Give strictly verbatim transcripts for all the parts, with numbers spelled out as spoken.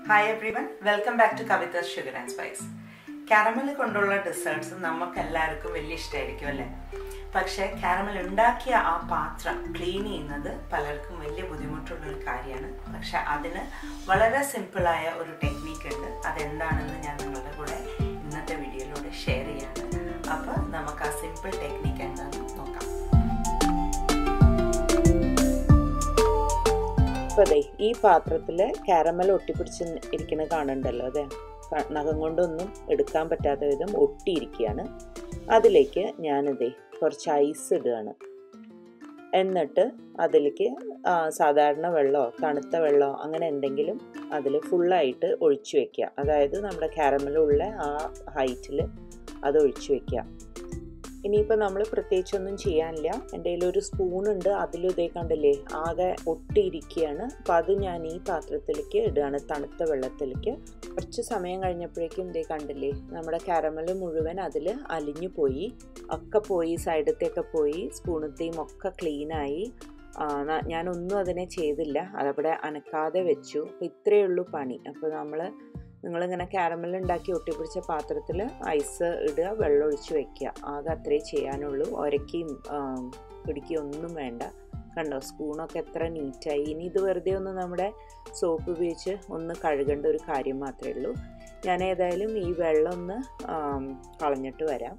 Hi everyone, welcome back to Kavitha's Sugar and Spice. Caramel kondulla desserts nammakku ellarkum velli ishtayirikkum alle. പക്ഷേ caramel ഉണ്ടാക്കിയ ആ പാത്രം clean ചെയ്യുന്നത് പലർക്കും വലിയ ബുദ്ധിമുട്ടുള്ള ഒരു കാര്യമാണ്. പക്ഷേ അതിന് വളരെ സിമ്പിളായ ഒരു ടെക്നിക്ക് ഉണ്ട്. അതെന്താണെന്ന് ഞാൻ നിങ്ങളുടെ കൂടെ ഇന്നത്തെ വീഡിയോയിലൂടെ ഷെയർ ചെയ്യാണ്. അപ്പോൾ നമുക്ക് ആ സിമ്പിൾ ടെക്നിക്ക് എന്താണെന്ന് നോക്കാം. അപ്പോൾ അതെ, ഈ പാത്രത്തിൽ കാരമൽ ഒട്ടിപ്പിടിച്ച് ഇരിക്കുന്നത് കാണുന്നുണ്ടല്ലോ, അതെ, നഖം കൊണ്ടൊന്നും എടുക്കാൻ പറ്റാത്ത വിധം ഒട്ടിയിരിക്കുകയാണ്. അതിലേക്ക് ഞാനിതേ കുറച്ച് ഐസ് ഇടുകയാണ്. എന്നിട്ട് അതിലേക്ക് സാധാരണ വെള്ളമോ തണുത്ത വെള്ളമോ അങ്ങനെ എന്തെങ്കിലും അതിൽ ഫുള്ളായിട്ട് ഒഴിച്ചു വയ്ക്കുക. അതായത് നമ്മുടെ കാരമലുള്ള ആ ഹൈറ്റിൽ അത് ഒഴിച്ചു വയ്ക്കുക. ഇനിയിപ്പോൾ നമ്മൾ പ്രത്യേകിച്ചൊന്നും ചെയ്യാനില്ല. എൻ്റെ കയ്യിലൊരു സ്പൂണുണ്ട്, അതിലും ഇതേ കണ്ടില്ലേ ആകെ ഒട്ടിയിരിക്കുകയാണ്. അപ്പം അത് ഞാൻ ഈ പാത്രത്തിലേക്ക് ഇടുകയാണ്, തണുത്ത വെള്ളത്തിലേക്ക്. കുറച്ച് സമയം കഴിഞ്ഞപ്പോഴേക്കും ഇതേ കണ്ടില്ലേ നമ്മുടെ കാരമൽ മുഴുവൻ അതിൽ അലിഞ്ഞു പോയി, ഒക്കെ പോയി, സൈഡത്തെയൊക്കെ പോയി, സ്പൂണത്തെയും ഒക്കെ ക്ലീനായി. ഞാനൊന്നും അതിനെ ചെയ്തില്ല, അതവിടെ അനക്കാതെ വെച്ചു. അപ്പോൾ ഇത്രയേ ഉള്ളൂ പണി. അപ്പോൾ നമ്മൾ നിങ്ങളിങ്ങനെ കാരമൽ ഉണ്ടാക്കി ഒട്ടിപ്പിടിച്ച പാത്രത്തിൽ ഐസ് ഇടുക, വെള്ളം ഒഴിച്ച് വെക്കുക. ആകെ അത്രേ ചെയ്യാനുള്ളൂ. ഒരയ്ക്കുകയും പിടിക്കുകയും ഒന്നും വേണ്ട. കണ്ടോ, സ്പൂണൊക്കെ എത്ര നീറ്റായി. ഇനി ഇത് വെറുതെ ഒന്ന് നമ്മുടെ സോപ്പ് ഉപയോഗിച്ച് ഒന്ന് കഴുകേണ്ട ഒരു കാര്യം മാത്രമേ ഉള്ളൂ. ഞാൻ ഏതായാലും ഈ വെള്ളം ഒന്ന് കളഞ്ഞിട്ട് വരാം.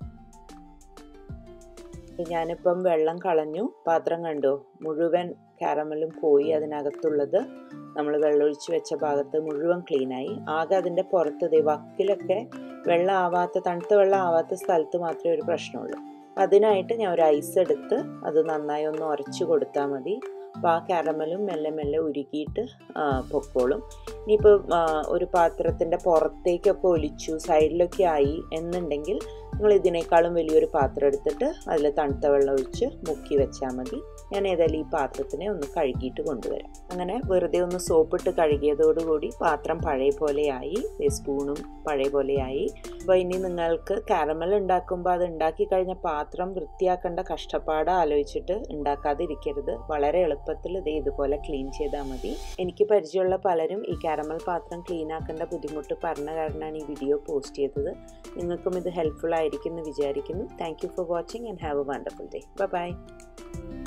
ഞാനിപ്പം വെള്ളം കളഞ്ഞു. പാത്രം കണ്ടോ, മുഴുവൻ കാരമലും പോയി. അതിനകത്തുള്ളത് നമ്മൾ വെള്ളമൊഴിച്ച് വെച്ച ഭാഗത്ത് മുഴുവൻ ക്ലീനായി. ആകെ അതിൻ്റെ പുറത്ത് ദേ വക്കിലൊക്കെ വെള്ളം ആവാത്ത, തണുത്ത വെള്ളം ആവാത്ത സ്ഥലത്ത് മാത്രമേ ഒരു പ്രശ്നമുള്ളൂ. അതിനായിട്ട് ഞാൻ ഒരു ഐസ് എടുത്ത് അത് നന്നായി ഒന്ന് ഉരച്ച് കൊടുത്താൽ മതി. അപ്പോൾ ആ കാരമലും മെല്ലെ മെല്ലെ ഉരുക്കിയിട്ട് പൊക്കോളും. ഇനിയിപ്പോൾ ഒരു പാത്രത്തിൻ്റെ പുറത്തേക്കൊക്കെ ഒലിച്ചു, സൈഡിലൊക്കെ ആയി എന്നുണ്ടെങ്കിൽ നിങ്ങൾ ഇതിനേക്കാളും വലിയൊരു പാത്രം എടുത്തിട്ട് അതിൽ തണുത്ത വെള്ളം ഒഴിച്ച് മുക്കി വെച്ചാൽ മതി. ഞാൻ ഏതായാലും ഈ പാത്രത്തിനെ ഒന്ന് കഴുകിയിട്ട് കൊണ്ടുവരാം. അങ്ങനെ വെറുതെ ഒന്ന് സോപ്പിട്ട് കഴുകിയതോടുകൂടി പാത്രം പഴയ പോലെയായി, സ്പൂണും പഴയ പോലെയായി. അപ്പോൾ ഇനി നിങ്ങൾക്ക് കാരമൽ ഉണ്ടാക്കുമ്പോൾ അത് ഉണ്ടാക്കി കഴിഞ്ഞ പാത്രം വൃത്തിയാക്കേണ്ട കഷ്ടപ്പാട് ആലോചിച്ചിട്ട് ഉണ്ടാക്കാതിരിക്കരുത്. വളരെ എളുപ്പത്തിൽ ഇത് ഇതുപോലെ ക്ലീൻ ചെയ്താൽ മതി. എനിക്ക് പരിചയമുള്ള പലരും ഈ കാരമൽ പാത്രം ക്ലീൻ ആക്കേണ്ട ബുദ്ധിമുട്ട് പറഞ്ഞ കാരണമാണ് ഈ വീഡിയോ പോസ്റ്റ് ചെയ്തത്. നിങ്ങൾക്കും ഇത് ഹെൽപ്ഫുൾ ആയിരിക്കും എന്ന് വിചാരിക്കുന്നു. Thank you for watching and have a wonderful day. Bye by.